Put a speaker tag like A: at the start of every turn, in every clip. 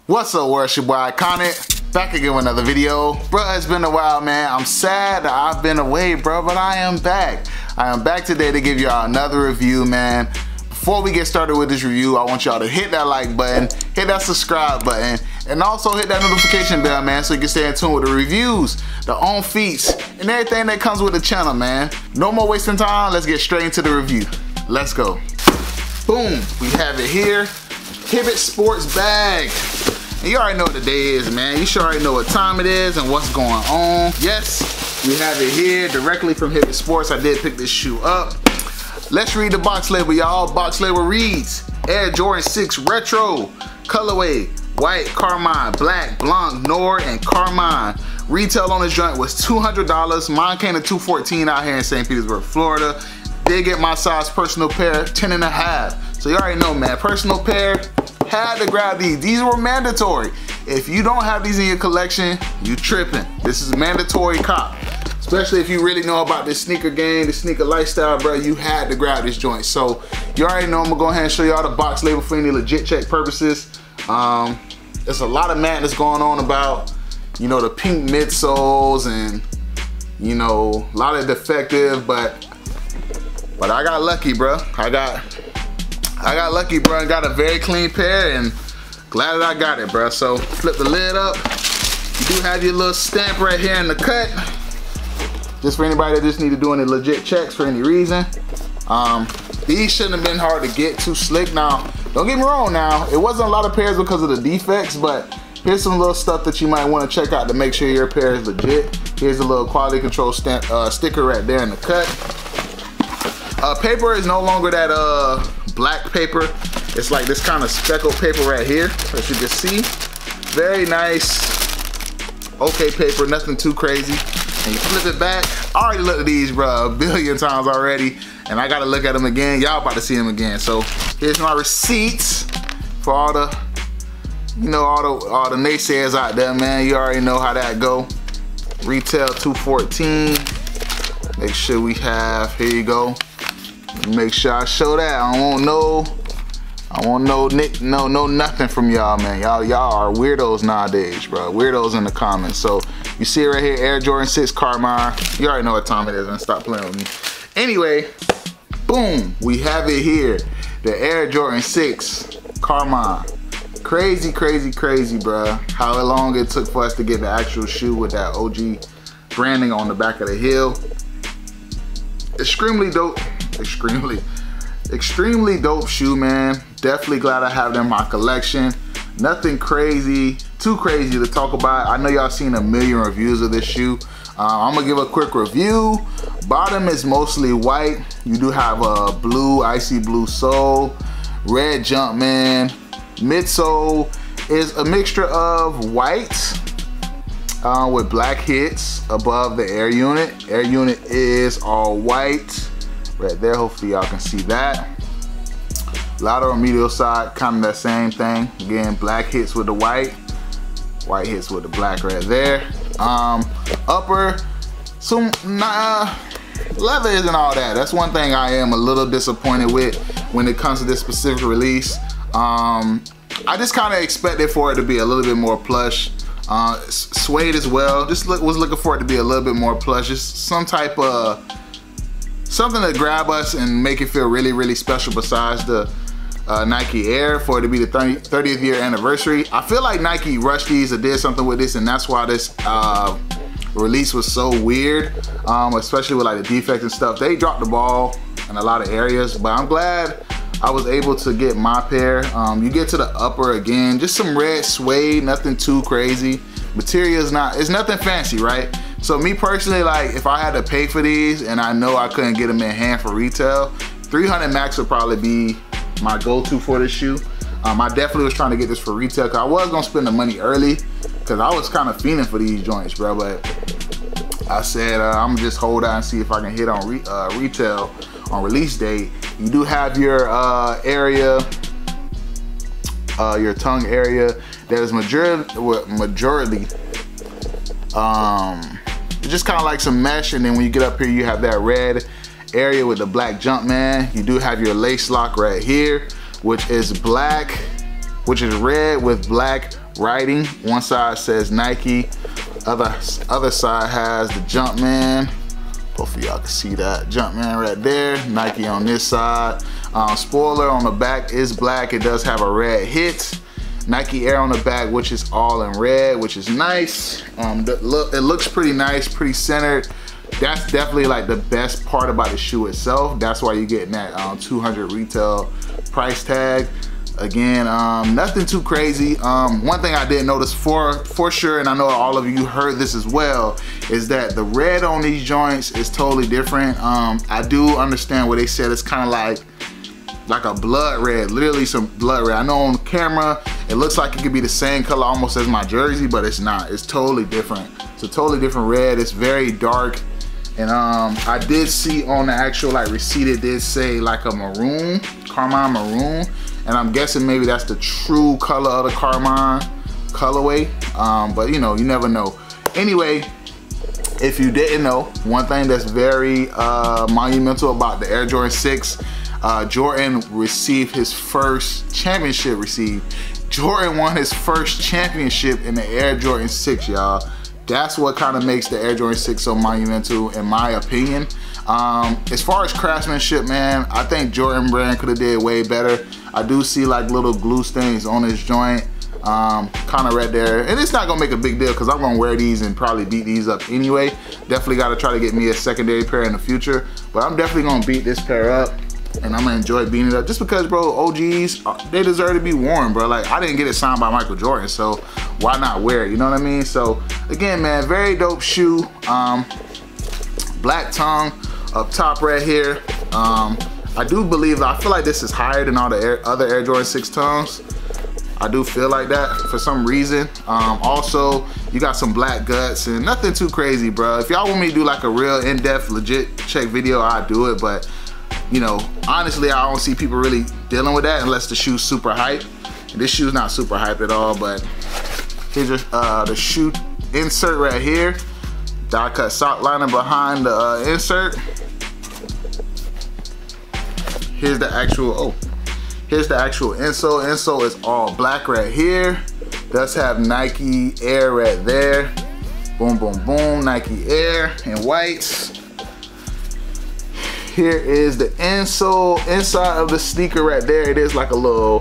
A: What's up, world? It's your boy Iconic, back again with another video. Bro, it's been a while, man. I'm sad that I've been away, bro, but I am back. I am back today to give y'all another review, man. Before we get started with this review, I want y'all to hit that like button, hit that subscribe button, and also hit that notification bell, man, so you can stay in tune with the reviews, the on feats, and everything that comes with the channel, man. No more wasting time, let's get straight into the review. Let's go. Boom, we have it here. Hibbett Sports bag. And you already know what the day is, man. You sure already know what time it is and what's going on. Yes, we have it here directly from Hibbett Sports. I did pick this shoe up. Let's read the box label, y'all. Box label reads, Air Jordan 6 Retro, colorway, white, carmine, black, blanc, noir, and carmine. Retail on this joint was $200. Mine came to $214 out here in St. Petersburg, Florida. Did get my size personal pair, 10.5. So you already know, man, personal pair, had to grab these. These were mandatory. If you don't have these in your collection, you tripping. This is a mandatory cop. Especially if you really know about this sneaker game, the sneaker lifestyle, bro, you had to grab this joint. So you already know I'm gonna go ahead and show y'all the box label for any legit check purposes. There's a lot of madness going on about, you know, the pink midsoles and, you know, a lot of defective, but I got lucky, bro. I got lucky, bro, and got a very clean pair, and glad that I got it, bro. So flip the lid up. You do have your little stamp right here in the cut. Just for anybody that just need to do any legit checks for any reason. These shouldn't have been hard to get, too slick. Now, don't get me wrong now, it wasn't a lot of pairs because of the defects, but here's some little stuff that you might want to check out to make sure your pair is legit. Here's a little quality control stamp, sticker right there in the cut. Paper is no longer that black paper. It's like this kind of speckled paper right here, as you can see. Very nice, okay paper, nothing too crazy. And you flip it back. I already looked at these, bro, a billion times already, and I gotta look at them again. Y'all about to see them again. So here's my receipts for all the, you know, all the naysayers out there, man. You already know how that go. Retail $214. Make sure we have, here you go. Make sure I show that. I won't know nothing from y'all, man. Y'all are weirdos nowadays, bro. Weirdos in the comments. So you see it right here, Air Jordan 6 Carmine. You already know what time it is, man. Stop playing with me. Anyway, boom, we have it here. The Air Jordan 6 Carmine. Crazy, crazy, crazy, bro. How long it took for us to get the actual shoe with that OG branding on the back of the heel. Extremely dope. Extremely dope shoe, man. Definitely glad I have them in my collection. Nothing crazy, too crazy to talk about. I know y'all seen a million reviews of this shoe. I'm gonna give a quick review. Bottom is mostly white. You do have a blue, icy blue sole, red Jumpman. Midsole is a mixture of white with black hits above the air unit. Air unit is all white right there. Hopefully y'all can see that. Lateral medial side, kind of that same thing. Again, black hits with the white hits with the black right there. Upper, some leather isn't all that. That's one thing I am a little disappointed with when it comes to this specific release. I just kind of expected for it to be a little bit more plush. Suede as well. Just was looking for it to be a little bit more plush. Just some type of something to grab us and make it feel really, really special besides the Nike Air for it to be the 30th year anniversary. I feel like Nike rushed these or did something with this, and that's why this release was so weird, especially with like the defects and stuff. They dropped the ball in a lot of areas, but I'm glad I was able to get my pair. You get to the upper again, just some red suede, nothing too crazy. Material is it's nothing fancy, right? So me personally, like if I had to pay for these and I know I couldn't get them in hand for retail, 300 max would probably be my go-to for this shoe. I definitely was trying to get this for retail because I was gonna spend the money early because I was kind of fiending for these joints, bro. But I said I'm just hold out and see if I can hit on retail on release date. You do have your area, your tongue area. There's majority just kind of like some mesh, and then when you get up here you have that red area with the black Jumpman. You do have your lace lock right here, which is black, which is red with black writing. One side says Nike, other side has the Jumpman. Hopefully y'all can see that Jumpman right there. Nike on this side. Spoiler on the back is black. It does have a red hit. Nike Air on the back, which is all in red, which is nice. It looks pretty nice, pretty centered. That's definitely like the best part about the shoe itself. That's why you're getting that 200 retail price tag. Again, nothing too crazy. One thing I did notice for sure, and I know all of you heard this as well, is that the red on these joints is totally different. I do understand what they said. It's kind of like a blood red, literally some blood red. I know on camera it looks like it could be the same color almost as my jersey, but it's not. It's totally different. It's a totally different red. It's very dark. And I did see on the actual like receipt, it did say like a maroon, carmine maroon, and I'm guessing maybe that's the true color of the carmine colorway. But you know, you never know. Anyway, if you didn't know, one thing that's very monumental about the Air Jordan 6, Jordan received his first championship. Jordan won his first championship in the Air Jordan 6, y'all. That's what kind of makes the Air Jordan 6 so monumental, in my opinion. As far as craftsmanship, man, I think Jordan brand could have did way better. I do see like little glue stains on his joint, kind of right there. And it's not gonna make a big deal because I'm gonna wear these and probably beat these up anyway. Definitely gotta try to get me a secondary pair in the future. But I'm definitely gonna beat this pair up. And I'm gonna enjoy beating it up just because, bro, OGs, they deserve to be worn, bro. Like, I didn't get it signed by Michael Jordan, so why not wear it, you know what I mean? So, again, man, very dope shoe. Black tongue up top right here. I do believe, I feel like this is higher than all the other Air Jordan 6 tongues. I do feel like that for some reason. Also, you got some black guts and nothing too crazy, bro. If y'all want me to do like a real in-depth, legit check video, I'll do it, but you know, honestly, I don't see people really dealing with that unless the shoe's super hype. And this shoe's not super hype at all, but here's the shoe insert right here. Die cut sock liner behind the insert. Here's the actual, here's the actual insole. Insole is all black right here. Does have Nike Air right there. Boom, boom, boom, Nike Air in white. Here is the insole, inside of the sneaker right there. It is like a little,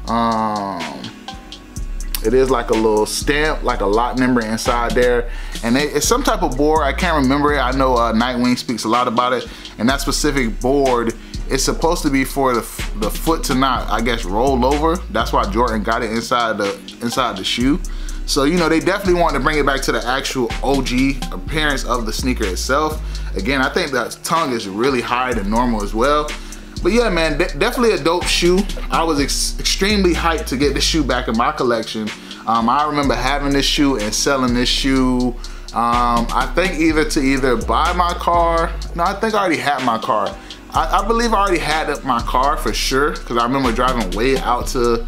A: stamp, like a lot number inside there. And it's some type of board, I can't remember it. I know Nightwing speaks a lot about it. And that specific board is supposed to be for the foot to not, I guess, roll over. That's why Jordan got it inside the shoe. So, you know, they definitely want to bring it back to the actual OG appearance of the sneaker itself. Again, I think that tongue is really higher than normal as well. But yeah, man, definitely a dope shoe. I was extremely hyped to get this shoe back in my collection. I remember having this shoe and selling this shoe. I think either buy my car. No, I think I already had my car. I believe I already had my car for sure, because I remember driving way out to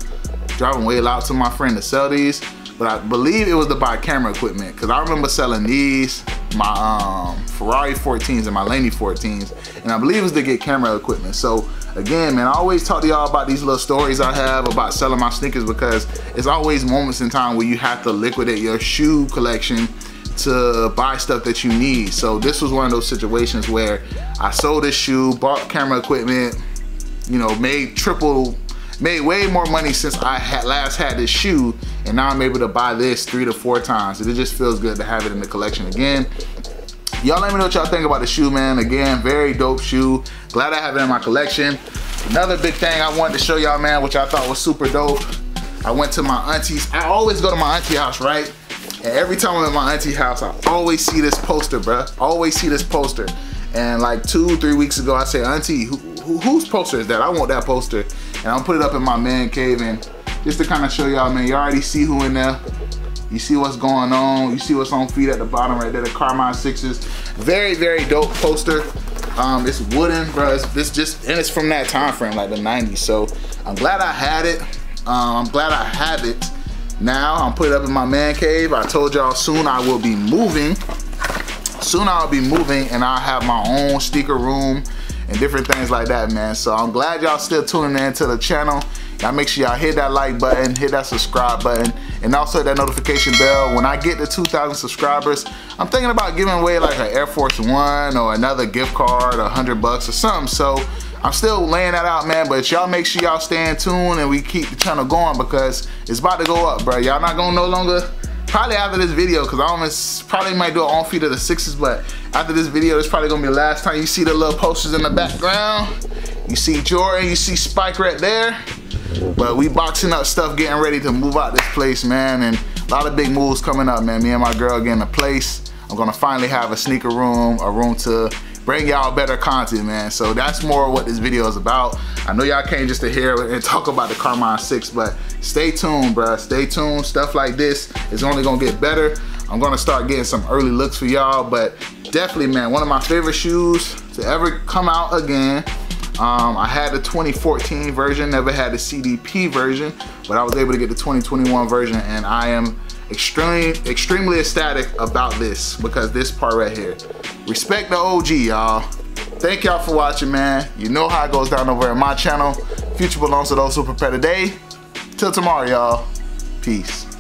A: my friend to sell these. But I believe it was to buy camera equipment, because I remember selling these, my Ferrari 14s and my Laney 14s, and I believe it was to get camera equipment. So again, man, I always talk to y'all about these little stories I have about selling my sneakers, because it's always moments in time where you have to liquidate your shoe collection to buy stuff that you need. So this was one of those situations where I sold this shoe, bought camera equipment, you know, made way more money since I last had this shoe, and now I'm able to buy this 3 to 4 times. And it just feels good to have it in the collection again. Y'all let me know what y'all think about the shoe, man. Again, very dope shoe. Glad I have it in my collection. Another big thing I wanted to show y'all, man, which I thought was super dope. I went to my auntie's. I always go to my auntie house, right? And every time I'm at my auntie house, I always see this poster, bruh. Always see this poster. And like 2-3 weeks ago, I said, Auntie, whose poster is that? I want that poster. And I'll put it up in my man cave, and just to kind of show y'all, man, you already see who in there. You see what's going on. You see what's on feet at the bottom right there, the Carmine 6s. Very, very dope poster. It's wooden, bro. And it's from that time frame, like the 90s. So I'm glad I had it. I'm glad I have it. Now I'm putting it up in my man cave. I told y'all soon I will be moving. Soon I'll be moving, and I'll have my own sneaker room and different things like that, man. So I'm glad y'all still tuning in to the channel. Y'all make sure y'all hit that like button, hit that subscribe button. and also hit that notification bell. When I get to 2,000 subscribers, I'm thinking about giving away like an Air Force One or another gift card, $100 or something. So I'm still laying that out, man, but y'all make sure y'all stay in tune and we keep the channel going because it's about to go up, bro. Y'all not gonna no longer, probably after this video, because I almost probably might do an on feed of the Sixers, but after this video, it's probably gonna be the last time you see the little posters in the background. You see Jordan, you see Spike right there. But we boxing up stuff, getting ready to move out this place, man, and a lot of big moves coming up, man. Me and my girl getting a place. I'm gonna finally have a sneaker room, a room to bring y'all better content, man. So that's more what this video is about. I know y'all came just to hear and talk about the Carmine 6, but stay tuned, bruh. Stay tuned. Stuff like this is only gonna get better. I'm gonna start getting some early looks for y'all, but definitely, man, one of my favorite shoes to ever come out again. I had the 2014 version, never had the CDP version, but I was able to get the 2021 version, and I am extremely ecstatic about this because this part right here. Respect the OG, y'all. Thank y'all for watching, man. You know how it goes down over at my channel. Future belongs to those who prepare today. Till tomorrow, y'all. Peace.